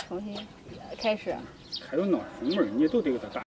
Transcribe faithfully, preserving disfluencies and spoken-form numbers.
重新开始。 还有哪儿风味儿，你都得给它干。